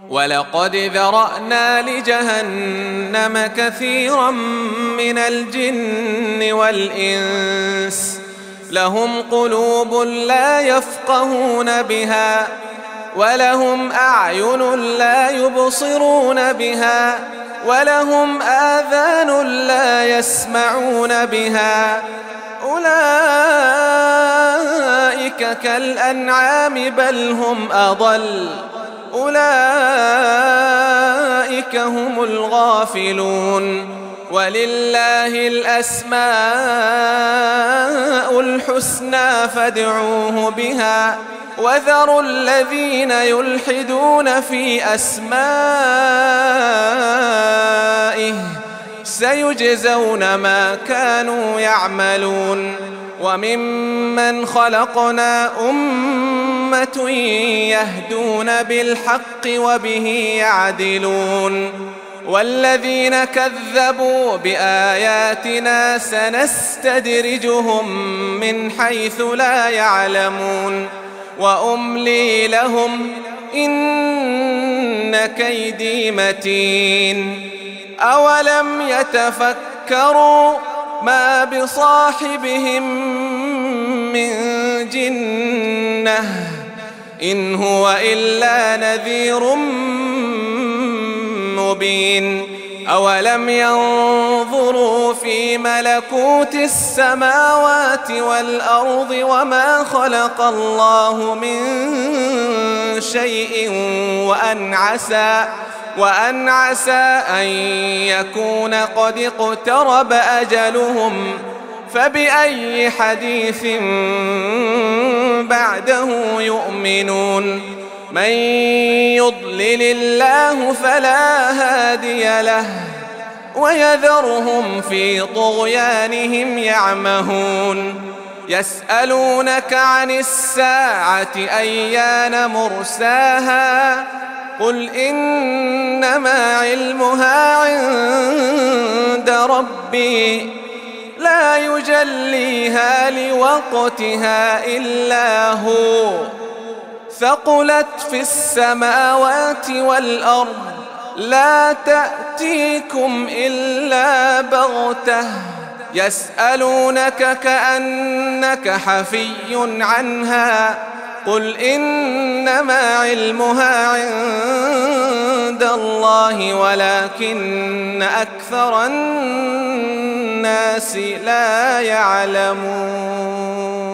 ولقد ذرأنا لجهنم كثيرا من الجن والإنس لهم قلوب لا يفقهون بها ولهم أعين لا يبصرون بها ولهم آذان لا يسمعون بها أولئك كالأنعام بل هم أضل أولئك هم الغافلون ولله الأسماء الحسنى فادعوه بها وذروا الذين يلحدون في أسمائه سيجزون ما كانوا يعملون وممن خلقنا أمة يهدون بالحق وبه يعدلون والذين كذبوا بآياتنا سنستدرجهم من حيث لا يعلمون وأملي لهم إن كيدي متين أولم يتفكروا ما بصاحبهم من جنة إن هو إلا نذير مبين أولم ينظروا في ملكوت السماوات والأرض وما خلق الله من شيء وأن عسى أن يكون قد اقترب أجلهم فبأي حديث بعده يؤمنون من يضلل الله فلا هادي له ويذرهم في طغيانهم يعمهون يسألونك عن الساعة أيان مرساها قل إنما علمها عند ربي لا يجليها لوقتها إلا هو ثقلت في السماوات والأرض لا تأتيكم إلا بغتة يسألونك كأنك حفي عنها قل إنما علمها عند الله ولكن أكثر الناس لا يعلمون